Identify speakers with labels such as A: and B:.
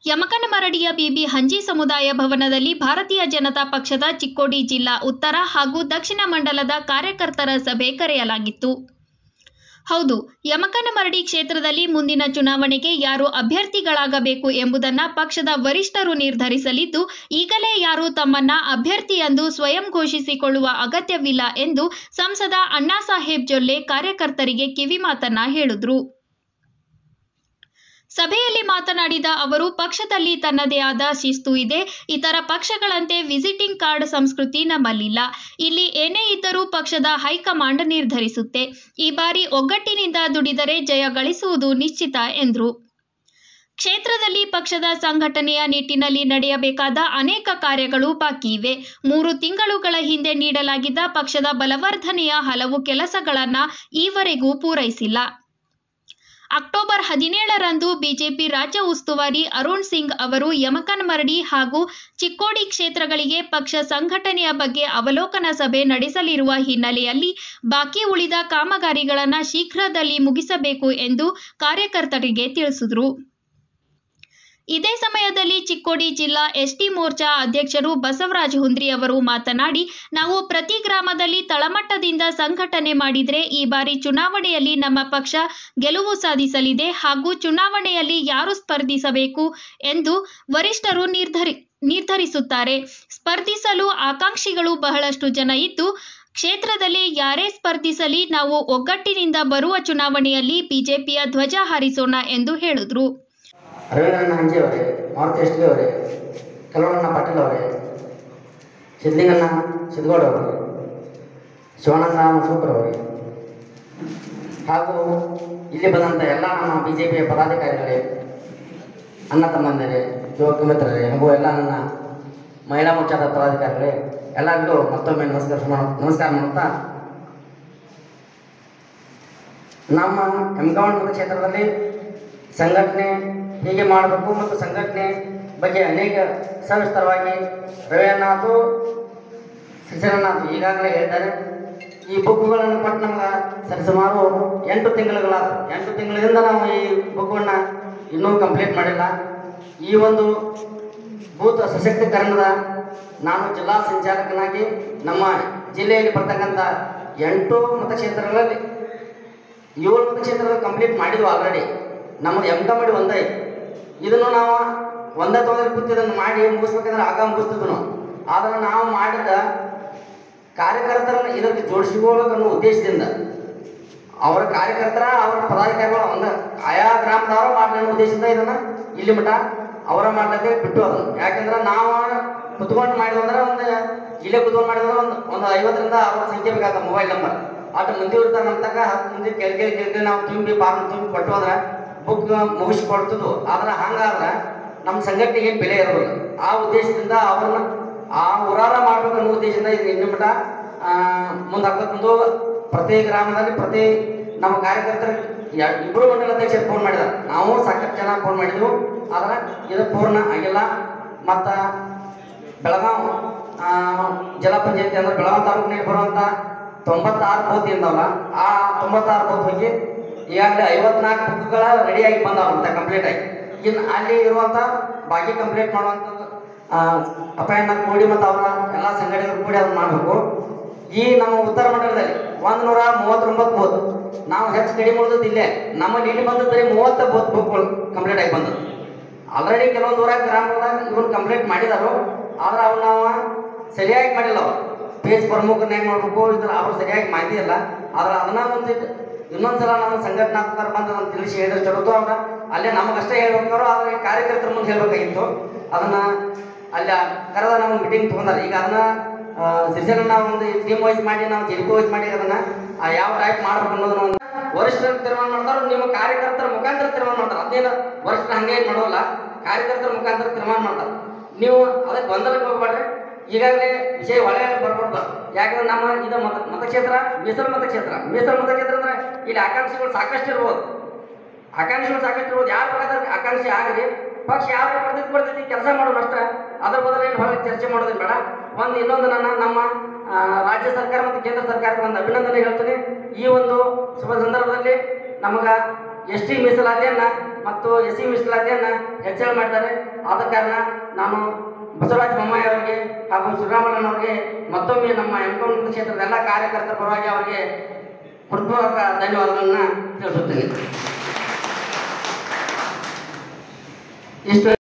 A: ಯಮಕನಮರಡಿಯ ಬಿಬಿ ಹಂಜಿ ಸಮುದಾಯ ಭವನದಲ್ಲಿ ಭಾರತೀಯ ಜನತಾ ಪಕ್ಷದ ಚಿಕ್ಕೋಡಿ ಜಿಲ್ಲಾ ಉತ್ತರ ಹಾಗೂ ದಕ್ಷಿಣ ಮಂಡಲದ ಕಾರ್ಯಕರ್ತರ ಸಭೆ ಕರೆಯಲಾಗಿತ್ತು. ಹೌದು, ಯಮಕನಮರಡಿ ಕ್ಷೇತ್ರದಲ್ಲಿ ಮುಂದಿನ ಚುನಾವಣೆಗೆ ಯಾರು ಅಭ್ಯರ್ಥಿಗಳಾಗಬೇಕು ಎಂಬುದನ್ನು ಪಕ್ಷದ ವರಿಷ್ಠರು ನಿರ್ಧರಿಸಲಿದ್ದು, ಈಗಲೇ ಯಾರು ತಮ್ಮನ್ನ ಅಭ್ಯರ್ಥಿ ಎಂದು ಸ್ವಯಂ ಘೋಷಿಸಿಕೊಳ್ಳುವ ಅಗತ್ಯವಿಲ್ಲ ಎಂದು ಸಂಸದ ಅಣ್ಣಾಸಾಹೇಬ್ ಜೊಲ್ಲೆ ಕಾರ್ಯಕರ್ತರಿಗೆ ಕಿವಿಮಾತನ್ನ ಹೇಳಿದರು. ಸಭೆಯಲ್ಲಿ ಮಾತನಾಡಿದ ಅವರು, ಪಕ್ಷದಲ್ಲಿ ತನ್ನದೇ ಆದ ಶಿಸ್ತು ಇದೆ. ಇತರ ಪಕ್ಷಗಳಂತೆ ವಿಸಿಟಿಂಗ್ ಕಾರ್ಡ್ ಸಂಸ್ಕೃತಿ ನಮ್ಮಲ್ಲಿಲ್ಲ. ಇಲ್ಲಿ ಏನೇ ಇದ್ದರೂ ಪಕ್ಷದ ಹೈಕಮಾಂಡ್ ನಿರ್ಧರಿಸುತ್ತೆ. ಈ ಬಾರಿ ಒಗ್ಗಟ್ಟಿನಿಂದ ದುಡಿದರೆ ಜಯ ಗಳಿಸುವುದು ನಿಶ್ಚಿತ ಎಂದರು. ಕ್ಷೇತ್ರದಲ್ಲಿ ಪಕ್ಷದ ಸಂಘಟನೆಯ ನಿಟ್ಟಿನಲ್ಲಿ ನಡೆಯಬೇಕಾದ ಅನೇಕ ಕಾರ್ಯಗಳು ಬಾಕಿ ಇವೆ. 3 ತಿಂಗಳುಗಳ ಹಿಂದೆ ನೀಡಲಾಗಿದ್ದ ಪಕ್ಷದ ಬಲವರ್ಧನೆಯ ಹಲವು ಕೆಲಸಗಳನ್ನು ಈವರೆಗೂ ಪೂರೈಸಿಲ್ಲ. ಅಕ್ಟೋಬರ್ 17ರಂದು ಬಿಜೆಪಿ ರಾಜ್ಯ ಉಸ್ತುವಾರಿ ಅರುಣ್ ಸಿಂಗ್ ಅವರು ಯಮಕನಮರಡಿ ಹಾಗೂ ಚಿಕ್ಕೋಡಿ ಕ್ಷೇತ್ರಗಳಿಗೆ ಪಕ್ಷ ಸಂಘಟನೆಯ ಬಗ್ಗೆ ಅವಲೋಕನ ಸಭೆ ನಡೆಸಲಿರುವ ಹಿನ್ನೆಲೆಯಲ್ಲಿ ಬಾಕಿ ಉಳಿದ ಕಾಮಗಾರಿಗಳನ್ನು ಶೀಘ್ರದಲ್ಲಿ ಮುಗಿಸಬೇಕು ಎಂದು ಕಾರ್ಯಕರ್ತರಿಗೆ ತಿಳಿಸಿದರು. ಇದೇ ಸಮಯದಲ್ಲಿ ಚಿಕ್ಕೋಡಿ ಜಿಲ್ಲಾ ಎಸ್ಟಿ ಮೋರ್ಚಾ ಅಧ್ಯಕ್ಷರು ಬಸವರಾಜ ಹುಂದ್ರಿ ಅವರು ಮಾತನಾಡಿ, ನಾವು ಪ್ರತಿ ಗ್ರಾಮದಲ್ಲಿ ತಳಮಟ್ಟದಿಂದ ಸಂಘಟನೆ ಮಾಡಿದರೆ ಈ ಬಾರಿ ಚುನಾವಣೆಯಲ್ಲಿ ನಮ್ಮ ಪಕ್ಷ ಗೆಲುವು ಸಾಧಿಸಲಿದೆ ಹಾಗೂ ಚುನಾವಣೆಯಲ್ಲಿ ಯಾರು ಸ್ಪರ್ಧಿಸಬೇಕು ಎಂದು ವರಿಷ್ಠರು ನಿರ್ಧರಿಸುತ್ತಾರೆ. ಸ್ಪರ್ಧಿಸಲು ಆಕಾಂಕ್ಷಿಗಳು ಬಹಳಷ್ಟು ಜನ ಇದ್ದು, ಕ್ಷೇತ್ರದಲ್ಲಿ ಯಾರೇ ಸ್ಪರ್ಧಿಸಲಿ ನಾವು ಒಗ್ಗಟ್ಟಿನಿಂದ ಬರುವ ಚುನಾವಣೆಯಲ್ಲಿ ಬಿಜೆಪಿಯ ಧ್ವಜ ಹಾರಿಸೋಣ ಎಂದು ಹೇಳಿದರು.
B: ರವೀಂದ್ರಣ್ಣ ಹಂಜಿ ಅವರೇ, ಮಾರುತಿ ಎಸ್ಟಿ ಅವರೇ, ಕಲ್ವಣ್ಣ ಪಾಟೀಲ್ ಅವರೇ, ಸಿದ್ಲಿಂಗಣ್ಣ ಸಿದ್ಗೌಡ ಅವರೇ, ಶಿವಣ್ಣನ ಸೂಪರ್ ಅವರೇ ಹಾಗೂ ಇಲ್ಲಿ ಬಂದಂಥ ಎಲ್ಲ ನಮ್ಮ ಬಿಜೆಪಿಯ ಪದಾಧಿಕಾರಿಗಳೇ, ಅಣ್ಣ ತಮ್ಮಂದಿರೇ, ಯುವಕ ಮಿತ್ರರೇ ಹಾಗೂ ಎಲ್ಲ ನನ್ನ ಮಹಿಳಾ ಮೋರ್ಚಾದ ಪದಾಧಿಕಾರಿಗಳೇ, ಎಲ್ಲರಿಗೂ ಮತ್ತೊಮ್ಮೆ ನಮಸ್ಕಾರ ಮಾಡುತ್ತಾ, ನಮ್ಮ ಯಮಕನಮರಡಿ ಮತಕ್ಷೇತ್ರದಲ್ಲಿ ಸಂಘಟನೆ ಹೇಗೆ ಮಾಡಬೇಕು ಮತ್ತು ಸಂಘಟನೆ ಬಗ್ಗೆ ಅನೇಕ ಸವಿಸ್ತರವಾಗಿ ರವಿಯನ್ನಾತು ಶ್ರೀಶರಣನಾಥ್ ಈಗಾಗಲೇ ಹೇಳಿದ್ದಾರೆ. ಈ ಬುಕ್ಗಳನ್ನು ಕೊಟ್ಟು ನಮ್ಗೆ ಸರಿಸುಮಾರು 8 ತಿಂಗಳುಗಳಾದ 8 ತಿಂಗಳಿಂದ ನಾವು ಈ ಬುಕ್ವನ್ನು ಇನ್ನೂ ಕಂಪ್ಲೀಟ್ ಮಾಡಿಲ್ಲ. ಈ ಒಂದು ಬೂತ್ ಸಶಕ್ತೀಕರಣದ ನಾನು ಜಿಲ್ಲಾ ಸಂಚಾಲಕನಾಗಿ ನಮ್ಮ ಜಿಲ್ಲೆಯಲ್ಲಿ ಬರ್ತಕ್ಕಂಥ 8 ಮತಕ್ಷೇತ್ರಗಳಲ್ಲಿ 7 ಮತಕ್ಷೇತ್ರಗಳು ಕಂಪ್ಲೀಟ್ ಮಾಡಿದ್ವು ಆಲ್ರೆಡಿ. ನಮ್ಮದು ಯಮಕನಮರಡಿ ಒಂದೇ. ಇದನ್ನು ನಾವು ಒಂದೇ ತೊಗೊಂಡ್ರೆ ಕೂತಿದ್ದನ್ನು ಮಾಡಿ ಮುಗಿಸ್ಬೇಕಂದ್ರೆ ಆಗ ಮುಗಿಸ್ತಿದ್ವು ನಾವು. ಆದರೆ ನಾವು ಮಾಡಿದ ಕಾರ್ಯಕರ್ತರನ್ನು ಇದಕ್ಕೆ ಜೋಡಿಸಿಕೊಳ್ಳೋಕೆ ಅನ್ನೋ ಉದ್ದೇಶದಿಂದ ಅವರ ಕಾರ್ಯಕರ್ತರ ಅವರ ಪದಾಧಿಕಾರಿಗಳು ಒಂದು ಆಯಾ ಗ್ರಾಮದವರು ಮಾಡಲಿ ಅನ್ನೋ ಉದ್ದೇಶದಿಂದ ಇದನ್ನು ಇಲ್ಲಿ ಮಟ್ಟ ಅವರ ಮಾಡ್ಲಿಕ್ಕೆ ಬಿಟ್ಟು ಅದನ್ನು. ಯಾಕೆಂದ್ರೆ ನಾವು ಕುತ್ಕೊಂಡು ಮಾಡಿದ್ವಂದ್ರೆ ಇಲ್ಲೇ ಕುತ್ಕೊಂಡು ಮಾಡಿದ್ರೆ ಒಂದು 50ರಿಂದ 60 ಸಂಖ್ಯೆ ಬೇಕಾದ ಮೊಬೈಲ್ ನಂಬರ್ ಅಷ್ಟು ಮುಂದೆ ಇರ್ತಾರೆ. ನಮ್ಮ ತನಕ 10 ಮುಂದೆ ಕೆಳಗೆ ನಾವು ತುಂಬಿ ಫಾರ್ಮ್ ತುಂಬಿ ಕೊಟ್ಟು ಅಂದ್ರೆ ಬುಕ್ ಮುಗಿಸ್ಕೊಡ್ತಿದ್ವು. ಆದ್ರೆ ಹಂಗಾದ್ರೆ ನಮ್ಮ ಸಂಘಟನೆಗೆ ಏನು ಬೆಲೆ ಇರೋದಿಲ್ಲ. ಆ ಉದ್ದೇಶದಿಂದ ಅವ್ರನ್ನ ಆ ಉರಾರ ಮಾಡಬೇಕು ಅನ್ನೋ ಉದ್ದೇಶದಿಂದ ಇದು ಇನ್ನು ಮಟ್ಟ ಮುಂದೆ ಹಾಕೋದು. ಪ್ರತಿ ಗ್ರಾಮದಲ್ಲಿ ಪ್ರತಿ ನಮ್ಮ ಕಾರ್ಯಕರ್ತರಿಗೆ 2 ಮಂಡಲ ಅಧ್ಯಕ್ಷರು ಫೋನ್ ಮಾಡಿದ್ದಾರೆ. ನಾವು ಸಾಕಷ್ಟು ಜನ ಫೋನ್ ಮಾಡಿದ್ವು, ಆದ್ರೆ ಇದು ಪೂರ್ಣ ಆಗಿಲ್ಲ. ಮತ್ತು ಬೆಳಗಾವಿ ಜಿಲ್ಲಾ ಪಂಚಾಯತಿ ಅಂದ್ರೆ ಬೆಳಗಾವಿ ತಾಲೂಕಿನಲ್ಲಿ ಬರುವಂಥ 96 ಬೂತ್ ಇದ್ದಾವಲ್ಲ, ಆ 96 ಬೂತ್ ಹೋಗಿ ಈಗಾಗಲೇ 54 ಬುಕ್ಗಳ ರೆಡಿಯಾಗಿ ಬಂದವಂತ ಕಂಪ್ಲೀಟ್ ಆಗಿ. ಇನ್ನು ಅಲ್ಲಿ ಇರುವಂಥ ಬಾಕಿ ಕಂಪ್ಲೀಟ್ ಮಾಡುವಂಥದ್ದು ಅಪಾಯಣ್ಣ ಕೂಡಿ ಮತ್ತು ಅವರ ಎಲ್ಲ ಸಂಘಟನೆಗಳು ಕೂಡಿ ಅದನ್ನು ಮಾಡಬೇಕು. ಈ ನಮ್ಮ ಉತ್ತರ ಮಂಡಲದಲ್ಲಿ 139 ಬೂತ್ ನಾವು ಹೆಚ್ಚು ಕಡಿಮೆ ಉಳಿದದ್ದು ಇಲ್ಲೇ. ನಮ್ಮಲ್ಲಿ ಇಲ್ಲಿ ಬಂದದ್ದು ಬರೀ 30 ಬುಕ್ಗಳು ಕಂಪ್ಲೀಟ್ ಆಗಿ ಬಂದದ್ದು. ಆಲ್ರೆಡಿ ಕೆಲವೊಂದು ಊರಾಗ ಗ್ರಾಮದಾಗ ಇವನು ಕಂಪ್ಲೀಟ್ ಮಾಡಿದಾರು, ಆದ್ರೆ ಅವ್ರು ನಾವು ಸರಿಯಾಗಿ ಮಾಡಿಲ್ಲ. ಅವ್ರು ಪೇಜ್ ಪ್ರಮುಖನ ಹೆಂಗೆ ಮಾಡಬೇಕು ಇದ್ರ ಅವ್ರು ಸರಿಯಾಗಿ ಮಾಹಿತಿ ಇಲ್ಲ. ಆದ್ರೆ ಅದನ್ನ ಇನ್ನೊಂದ್ಸಲ ನಮ್ಮ ಸಂಘಟನಾತ್ಮಕರು ಬಂದು ಅದನ್ನು ತಿಳಿಸಿ ಹೇಳಿದ್ರೆ ಚಲೋದು. ಅವ್ರ ಅಲ್ಲೇ ನಮಗಷ್ಟೇ ಹೇಳ್ಬೇಕಾದ್ರು, ಆದರೆ ಕಾರ್ಯಕರ್ತರ ಮುಂದೆ ಹೇಳ್ಬೇಕಾಗಿತ್ತು. ಅದನ್ನ ಅಲ್ಲಿ ಕರೆದ ನಾವು ಮೀಟಿಂಗ್ ತೊಗೊಂಡಾರ. ಈಗ ಅದನ್ನ ಶ್ರೀಶರಣ ಒಂದು ಟೀಮ್ ವೈಸ್ ಮಾಡಿ ನಾವು ಜಿಲ್ಪಿ ವೈಸ್ ಮಾಡಿ ಅದನ್ನ ಯಾವ ಟೈಪ್ ಮಾಡ್ಬೇಕು ಅನ್ನೋದನ್ನ ವರಿಷ್ಠರು ತೀರ್ಮಾನ ಮಾಡ್ತಾರೆ. ನಿಮ್ಮ ಕಾರ್ಯಕರ್ತರ ಮುಖಾಂತರ ತೀರ್ಮಾನ ಮಾಡ್ತಾರೆ. ಅದೇನು ವರಿಷ್ಠರು ಹಂಗೆ ಏನು ಮಾಡೋಲ್ಲ, ಕಾರ್ಯಕರ್ತರ ಮುಖಾಂತರ ತೀರ್ಮಾನ ಮಾಡ್ತಾರೆ. ನೀವು ಅದಕ್ಕೆ ಗೊಂದಲಕ್ಕೆ ಹೋಗ್ಬೇಡ್ರಿ. ಈಗಾಗಲೇ ವಿಷಯ ಒಳ್ಳೆ ಬರ್ಬಾರ್ದು. ಯಾಕಂದ್ರೆ ನಮ್ಮ ಇದು ಮತಕ್ಷೇತ್ರ ಮೀಸಲು ಮತಕ್ಷೇತ್ರ ಅಂದ್ರೆ ಇಲ್ಲಿ ಆಕಾಂಕ್ಷಿಗಳು ಸಾಕಷ್ಟು ಇರ್ಬೋದು. ಯಾರು ಬೇಕಾದ್ರೆ ಆಕಾಂಕ್ಷಿ ಆಗಲಿ, ಪಕ್ಷ ಯಾವ ಬರ್ತೈತಿ ಕೆಲಸ ಮಾಡೋದು ಅಷ್ಟೇ. ಅದ್ರ ಬದಲು ಏನು ಹೊರಗೆ ಚರ್ಚೆ ಮಾಡೋದೇನು ಬೇಡ. ಇನ್ನೊಂದು ನಮ್ಮ ರಾಜ್ಯ ಸರ್ಕಾರ ಮತ್ತು ಕೇಂದ್ರ ಸರ್ಕಾರಕ್ಕೆ ಒಂದು ಅಭಿನಂದನೆ ಹೇಳ್ತೀನಿ. ಈ ಒಂದು ಶುಭ ಸಂದರ್ಭದಲ್ಲಿ ನಮಗೆ ಎಸ್ ಟಿ ಮೀಸಲಾತಿಯನ್ನು ಮತ್ತು ಎಸ್ಸಿ ಮೀಸಲಾತಿಯನ್ನು ಹೆಚ್ಚಳ ಮಾಡಿದ್ದಾರೆ. ಆದ ಕಾರಣ ನಾನು ಬಸವರಾಜ ಬೊಮ್ಮಾಯಿ ಅವರಿಗೆ ಹಾಗೂ ಶ್ರೀರಾಮುಲುನವರಿಗೆ ಮತ್ತೊಮ್ಮೆ ನಮ್ಮ ಎಮ್ಕೌಂಟ್ ಕ್ಷೇತ್ರದ ಎಲ್ಲ ಕಾರ್ಯಕರ್ತರ ಪರವಾಗಿ ಅವರಿಗೆ ಹೃತ್ಪೂರ್ವಕ ಧನ್ಯವಾದಗಳನ್ನು ತಿಳಿಸುತ್ತೇನೆ. ಇಷ್ಟು